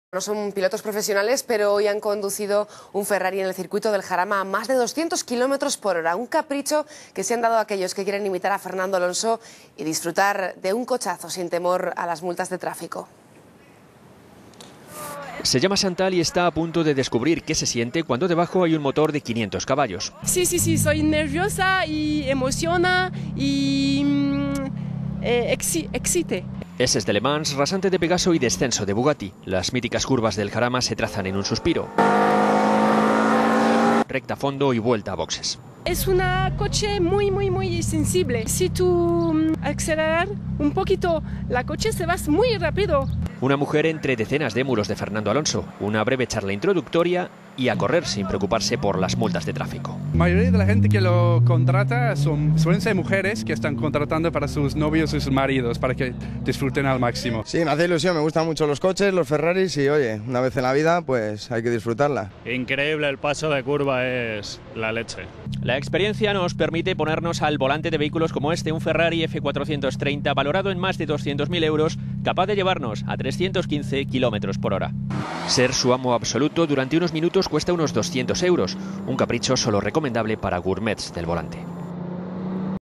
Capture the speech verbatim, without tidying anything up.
No son pilotos profesionales, pero hoy han conducido un Ferrari en el circuito del Jarama a más de doscientos kilómetros por hora. Un capricho que se han dado a aquellos que quieren imitar a Fernando Alonso y disfrutar de un cochazo sin temor a las multas de tráfico. Se llama Chantal y está a punto de descubrir qué se siente cuando debajo hay un motor de quinientos caballos. Sí, sí, sí, soy nerviosa y emociona y eh, excite. Ese es de Le Mans, rasante de Pegaso y descenso de Bugatti. Las míticas curvas del Jarama se trazan en un suspiro. Recta a fondo y vuelta a boxes. Es un coche muy, muy, muy sensible. Si tú aceleras un poquito, la coche se va muy rápido. Una mujer entre decenas de muros de Fernando Alonso. Una breve charla introductoria y a correr sin preocuparse por las multas de tráfico. La mayoría de la gente que lo contrata son, suelen ser mujeres que están contratando para sus novios y sus maridos, para que disfruten al máximo. Sí, me hace ilusión, me gustan mucho los coches, los Ferraris y oye, una vez en la vida pues hay que disfrutarla. Increíble, el paso de curva es la leche. La experiencia nos permite ponernos al volante de vehículos como este, un Ferrari F cuatrocientos treinta valorado en más de doscientos mil euros, capaz de llevarnos a trescientos quince kilómetros por hora. Ser su amo absoluto durante unos minutos cuesta unos doscientos euros, un capricho solo recomendable para gourmets del volante.